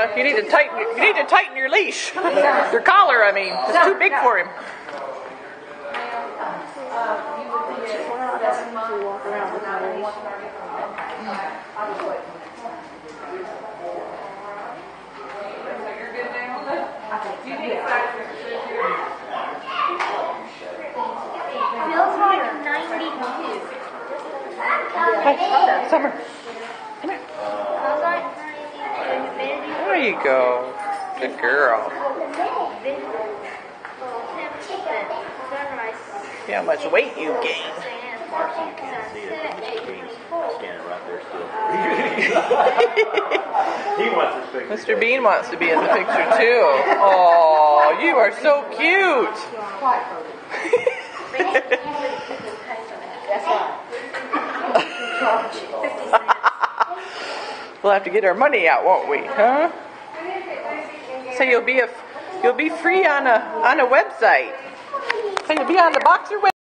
You need to tighten your leash. Your collar, I mean. It's too big for him. Hey, Summer. Come here. There you go. Good girl. See how much weight you gained. Marcy, you can't see it. Mr. Bean's standing right there still. He wants this picture. Mr. Bean wants to be in the picture too. Oh, you are so cute. We'll have to get our money out, won't we? Huh? So you'll be free on a website. So you'll be on the BoxAR website.